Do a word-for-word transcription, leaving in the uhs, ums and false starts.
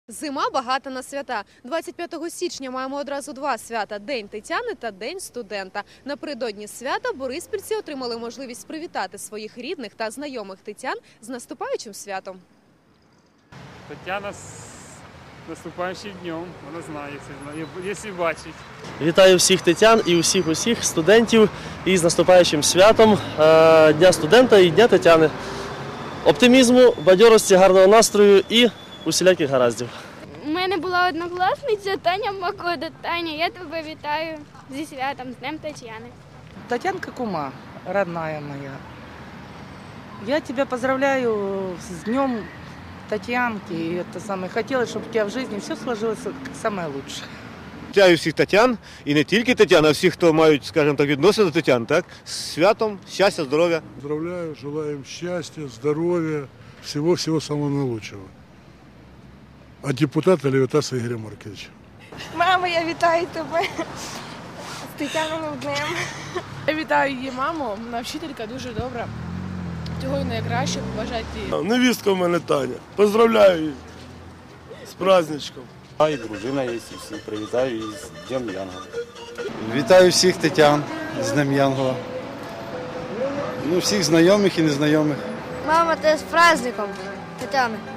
Зима багата на свята. двадцять п'ятого січня маємо одразу два свята – День Тетяни та День студента. Напередодні свята бориспільці отримали можливість привітати своїх рідних та знайомих тетян з наступаючим святом. Тетяна з наступаючим днем, вона знає, якщо бачить. Вітаю всіх тетян і усіх усіх студентів із наступаючим святом Дня студента і Дня Тетяни. Оптимізму, бадьорості, гарного настрою і усіляких гараздів. У мене була однокласниця Таня Макода. Таня, я тебе вітаю зі святом, з Днем Тетяни. Татьянка Кума, родная моя, я тебя поздравляю с Днем Татьянки. И это самое, хотелось, чтобы у тебя в жизни все сложилось как самое лучшее. Вітаю всіх тетян, і не тільки тетян, а всіх, хто мають, скажімо так, відносини до тетян, так? З святом, щастя, здоров'я. Поздравляю, желаем счастья, здоровья, всего-всего самого наилучшего. От депутата Левитаса Игоря Марковича. Мамо, я вітаю тебе з Тетяниним днем. Я вітаю її маму, вона вчителька дуже добра. Цього й найкраще побажати їй. Невістка в мене Таня. Поздравляю її з праздничком. А і дружина є, і всіх привітаю із Днем Янгола. Вітаю всіх тетян з Днем Янгола. Ну, всіх знайомих і незнайомих. Мама, ти з праздником, Тетяни.